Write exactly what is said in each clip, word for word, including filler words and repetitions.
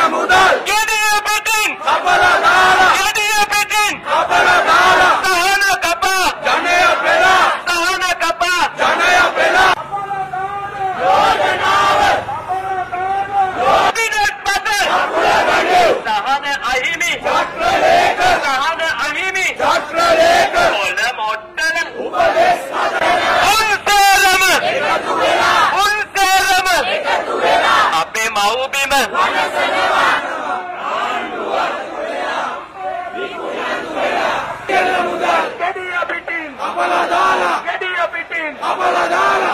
මුදල් ගෙඩිය පිටින් කපලා දාලා ගෙඩිය පිටින් කපලා දාලා සහන කපා ජනය පෙරා සහන කපා ජනය පෙරා යෝජනාව පිටපත සහන අහිමි චක්‍රලේඛ සහන අහිමි චක්‍රලේඛ මොළ මොට්ටල උපදේශ උන්සලම එකතු වෙලා උන්සලම එකතු වෙලා අපේ මව්බිම වනසනවා ආණ්ඩුවක් වෙලා විකුණතු වෙලා කෙල්ල මුදල් ගෙඩිය පිටින් කපලා දාලා ගෙඩිය පිටින් කපලා දාලා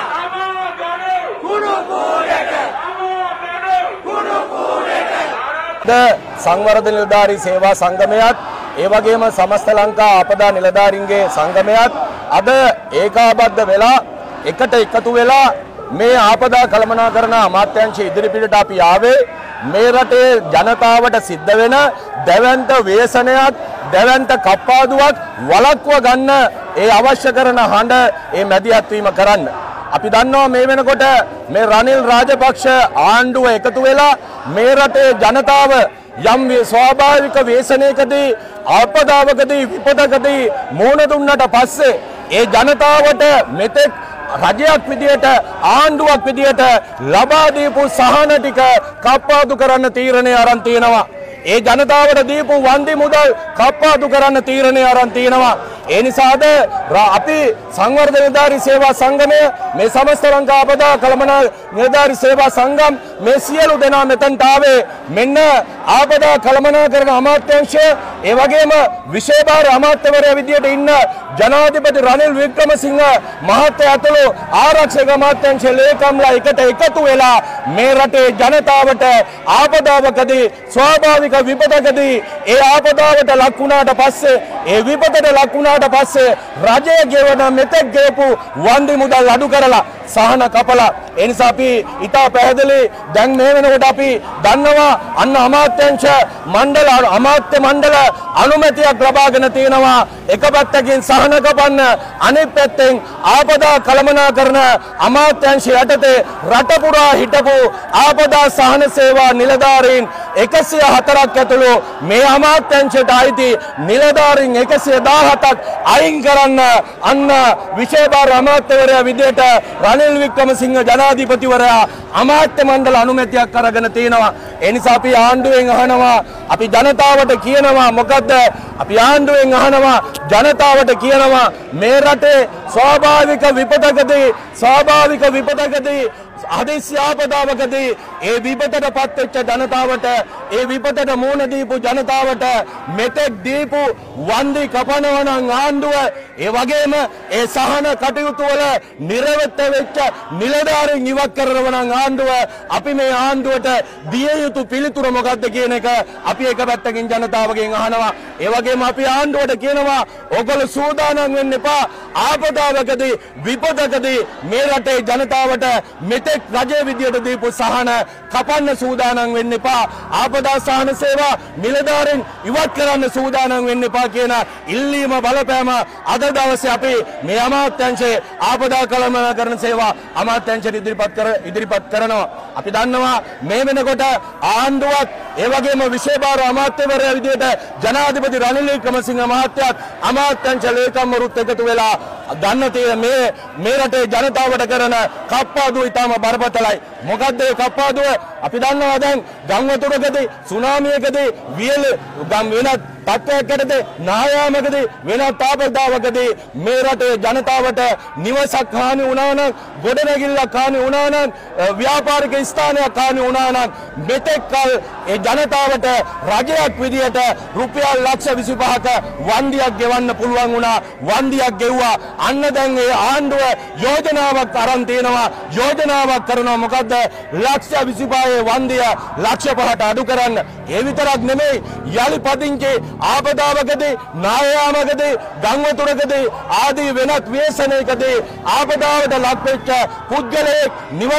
අමෝ ගනේ කුණු කෝඩේට අමෝ ගනේ කුණු කෝඩේට ද සංවර්ධන නිලධාරී සේවා සංගමයත් ඒ වගේම සමස්ත ලංකා ආපදා නිලධාරීන්ගේ සංගමයත් අද ඒකාබද්ධ වෙලා එකට එකතු වෙලා මේ ආපදා කළමනාකරණ අමාත්‍යාංශ ඉදිරිපිටට අපි ආවේ මේ රටේ ජනතාවට සිද්ධ වෙන දැවැන්ත ව්‍යසනයක් දැවැන්ත කප්පාදුවක් වළක්ව ගන්න ඒ අවශ්‍ය කරන හඬ ඒ මැදිහත් වීම කරන්න. අපි දන්නවා මේ වෙනකොට මේ රනිල් රාජපක්ෂ ආණ්ඩුව එකතු වෙලා මේ රටේ ජනතාව යම් ස්වාභාවික ව්‍යසනයකදී ආපදාවකදී විපතකදී මුහුණ දුන්නට පස්සේ ඒ ජනතාවට මෙතෙක් රජයක් විදියට ආණ්ඩුවක් විදියට ලබා දීපු සහන ටික කප්පාදු කරන්න තීරණය අරන් තියෙනවා. ඒ ජනතාවට දීපු වන්දි මුදල් කප්පාදු කරන්න තීරණය අරන් තියෙනවා. ඒ නිසාද අපි සංවර්ධන නිලධාරී සේවා සංගමය මේ සමස්ත ලංකා ආපදා කළමනා නිලධාරී සේවා සංගම් මේ සියලු දෙනා මෙතනට ආවේ මෙන්න ආපදා කළමනාකරණ අමාත්‍යාංශය ඒ වගේම විශේෂ භාර අමාත්‍යවරයා විදියට ඉන්න ජනාධිපති රනිල් වික්‍රමසිංහ මහත්තයා ඇතුළු ආරක්ෂක අමාත්‍යාංශ ලේකම්ලා එකට එකතු වෙලා මේ රටේ ජනතාවට ආපදාවකදී ස්වාභාවික විපතකදී ඒ ආපදාවට ලක් වුණාට පස්සේ ඒ විපතට ලක් වුණාට පස්සේ රජය ගෙවන මෙතෙක් ගෙවපු වන්දි මුදල් අඩු කරලා සහන කපලා ඒ නිසා අපි ඉතා පැහැදිලි දැන් මේ වෙනකොට අපි දන්නවා අන්න අමාත්‍යාංශ මණ්ඩල අමාත්‍ය මණ්ඩල අනුමැතියක් ලබාගෙන තියෙනවා එක පැත්තකින් සහන කපන්න අනෙක් පැත්තෙන් ආපදා කළමනාකරණ අමාත්‍යාංශය යටතේ රට පුරා හිටපු ආපදා සහන සේවා නිලධාරීන් එකසිය හතරක් ඇතුළු මේ අමාත්‍යාංශයට අයිති නිලධාරීන් එකසිය දහහතක් අයින් කරන්න අන්න විශේෂ භාර අමාත්‍යවරයා විදියට රනිල් වික්‍රමසිංහ ජනාධිපතිවරයා අමාත්‍ය මණ්ඩල අනුමැතියක් අරගෙන තියෙනවා. ඒ නිසා අපි ආණ්ඩුවෙන් අහනවා අපි ජනතාවට කියනවා මොකද්ද අපි ආණ්ඩුවෙන් අහනවා ජනතාවට කියනවා මේ රටේ ස්වාභාවික විපතකදී ස්වාභාවික විපතකදී හදිසි ආපදාවකදී ඒ විපතට පත් වෙච්ච ජනතාවට ඒ විපතට මුහුණ දීපු ජනතාවට මෙතෙක් දීපු වන්දි කපනවා නම් ආණ්ඩුව ඒ වගේම ඒ සහන කටයුතු වල නිරවත වෙච්ච නිලධාරීන් ඉවත් කරනවා නම් ආණ්ඩුව අපි මේ ආණ්ඩුවට දිය යුතු පිළිතුර මොකක්ද කියන එක අපි එක පැත්තකින් ජනතාවගෙන් අහනවා. ඒ වගේම අපි ආණ්ඩුවට කියනවා ඔයගොල්ලෝ සූදානම් වෙන්න එපා ආපදාවකදී විපතකදී මේ රටේ ජනතාවට මෙතෙක් රජයේ විදියට දීපු සහන කපන්න සූදානම් වෙන්න එපා ආපදා සහන සේවා නිලධාරීන් ඉවත් කරන්න සූදානම් වෙන්න එපා කියන ඉල්ලීම බලපෑම අද දවසේ අපි මේ අමාත්‍යාංශයේ ආපදා කළමනාකරණ සේවා අමාත්‍යාංශයට ඉදිරිපත් කර ඉදිරිපත් කරනවා. අපි දන්නවා මේ වෙනකොට ආණ්ඩුවත් ඒ වගේම විශේෂ භාර අමාත්‍යවරයා විදියට ජනාධිපති රනිල් වික්‍රමසිංහ මහත්තයාත් අමාත්‍යාංශ ලේකම්වරුත් එකතු වෙලා ගන්න තියෙන මේ මේ රටේ ජනතාවට කරන කප්පාදුව ඉතාම බරපතලයි. මොකද්ද ඒ කප්පාදුව? අපි දන්නවා දැන් ගම්වතුරකදී සුනාමියකදී වියල ගම් වෙනත් තත්ත්වයක් යටතේ නායාමකදී වෙනත් ආපදාවකදී මේ රටේ ජනතාවට නිවසක් හානි වුණා නම් ගොඩනැගිල්ලක් හානි වුණා නම් ව්‍යාපාරික ස්ථානයක් හානි වුණා නම් මෙතෙක් කල ඒ ජනතාවට රජයක් විදියට රුපියල් ලක්ෂ විසිපහක වන්දියක් ගෙවන්න පුළුවන් වුණා. වන්දියක් ගෙව්වා. අන්න දැන් ඒ ආණ්ඩුව යෝජනාවක් අරන් තියෙනවා. යෝජනාවක් කරනවා මොකද්ද? ලක්ෂ විසිපහේ වන්දිය ලක්ෂ පහට අඩු කරන්න. ඒ විතරක් නෙමෙයි යලි පදිංචි ආපදාවකදී නායාමකදී ගම්වතුරකදී ආදී වෙනත් ව්‍යසනයකදී ආපදාවට ලක් වෙච්ච පුද්ගලයෙක් නිවසක්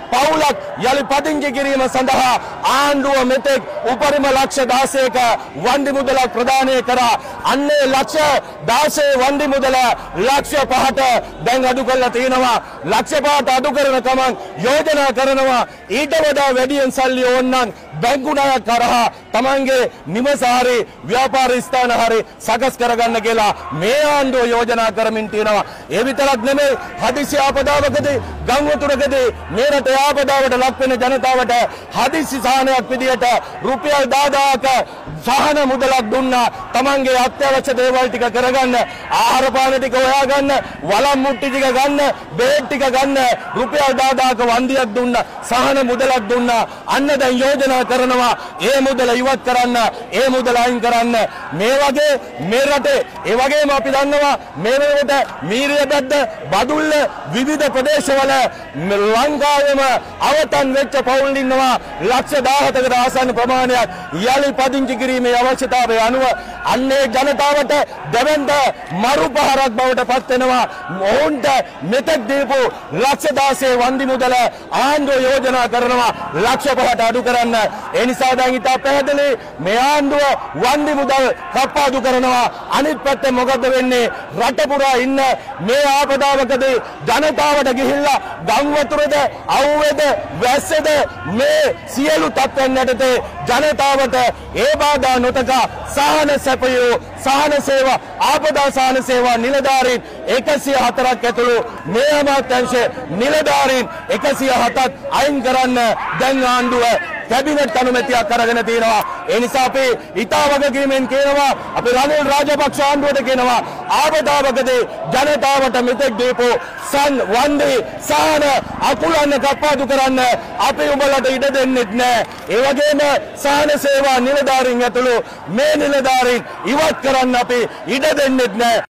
පවුලක් යලි පදිංචි කිරීම සඳහා ආණ්ඩුව මෙතෙක් උපරිම ලක්ෂ දාසයක වන්දි මුදලක් ප්‍රදානය කරා. අන්නේ ලක්ෂ දාසය වන්දි මුදල ලක්ෂ පහට දැන් අඩු කරලා තියෙනවා. ලක්ෂ පහට අඩු කරන ගමන් යෝජනා කරනවා ඊට වඩා වැඩියෙන් සල්ලි ඕනනම් බැංකු ණයක් කරහා තමන්ගේ නිවස හරි ව්‍යාපාර ස්ථාන හරි සකස් කරගන්න කියලා මේ ආණ්ඩුව යෝජනා කරමින් තියෙනවා. ඒ විතරක් නෙමෙයි හදිසි ආපදාවකදී ගම්වතුරකදී මේ රටේ ආපදාවට ලක් වෙන ජනතාවට හදිසි සහනයක් විදියට රුපියල් දහදාහක සහන මුදලක් දුන්නා. තමන්ගේ අත්‍යවශ්‍ය දේවල් ටික කරගන්න, ආහාර පාන ටික හොයාගන්න, වළම් මුට්ටි ටික ගන්න, බේත් ටික ගන්න රුපියල් දහදාහක වන්දියක් දුන්නා. සහන මුදලක් දුන්නා. අන්න දැන් යෝජනා කරනවා ඒ මුදල ඉවත් කරන්න, ඒ මුදල අයින් කරන්න. මේ වගේ මේ රටේ ඒ වගේම අපි දන්නවා මේ වෙනකොට මීරියබැද්ද බදුල්ල විවිධ ප්‍රදේශවල ලංකාවේම අවතන් වෙච්ච පවුල් ඉන්නවා ලක්ෂ දහහකට ආසන්න ප්‍රමාණයක්. යලි පදිංචි කිරීමේ අවශ්‍යතාවය අනුව අන්නේ ජනතාවට දෙවන්ත මරුපහරක් බවට පත් වෙනවා. ඔවුන්ට මෙතෙක් දීපු ලක්ෂ දාසයේ වන්දි මුදල ආණ්ඩුව යෝජනා කරනවා ලක්ෂ පහට අඩු කරන්න. ඒ නිසා දැන් ඉතා පැහැදිලි මේ ආණ්ඩුව වන්දි මුදල් කප්පාදු කරනවා. අනිත් පැත්තේ මොකද වෙන්නේ? රට පුරා ඉන්න මේ ආපදාවකදී ජනතාවට ගිහිල්ලා ගම්වතුරේද අවුවේද වැස්සේද මේ සියලු තත්ත්වයන් යටතේ ජනතාවට ඒ බාධා නොතකා සහන සැපයූ සහන සේවා ආපදා සහන සේවා නිලධාරීන් එකසිය හතරක් ඇතුළු මේ අමාත්‍යාංශ නිලධාරීන් එකසිය හතක් අයින් කරන්න දැන් ආණ්ඩුව කැබිනට් අනුමැතියක් අරගෙන තියෙනවා. ඒ නිසා අපි ඉතා වගකීමෙන් කියනවා අපි රනිල් රාජපක්ෂ ආණ්ඩුවට කියනවා ආපදාවකදී ජනතාවට මෙතෙක් දීපු සන් වන්දි සහන අකුලන්න කප්පාදු කරන්න අපි උඹලට ඉඩ දෙන්නෙත් නෑ. ඒ වගේම සහන සේවා නිලධාරීන් ඇතුළු මේ නිලධාරීන් ඉවත් කරන්න අපි ඉඩ දෙන්නෙත් නෑ.